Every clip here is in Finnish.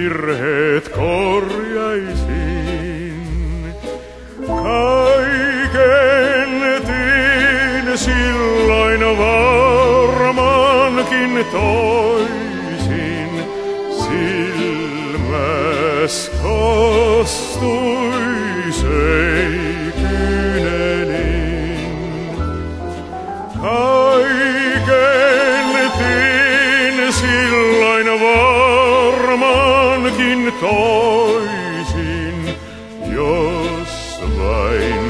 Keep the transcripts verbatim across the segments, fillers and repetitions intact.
virheet korjaisin. Kaiken teen silloin varmaankin toisin. Silmäs kostui sei kyynelin. Kaiken teen silloin varmaankin toisin, jos vain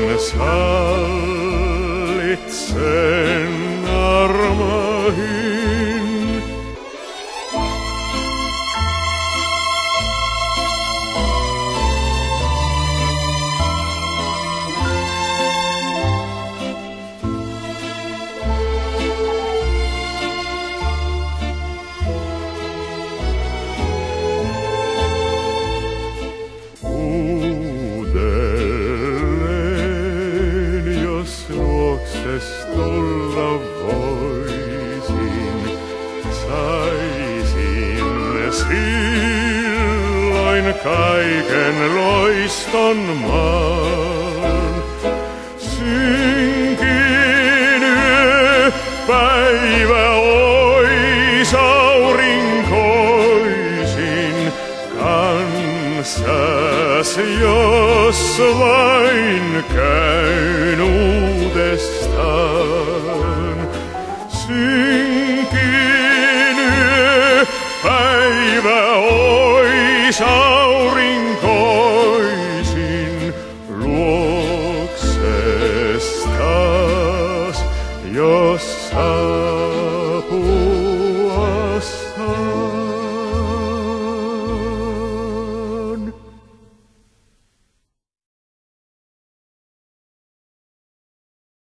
sallit sen armahin. Uudelleen, jos luokses tulla voisin, saisin silloin kaiken loiston maan. Synkin yö päivä ois aurinkoisin kanssas, jos vain käyn uudestaan. Synkin yö päivä ois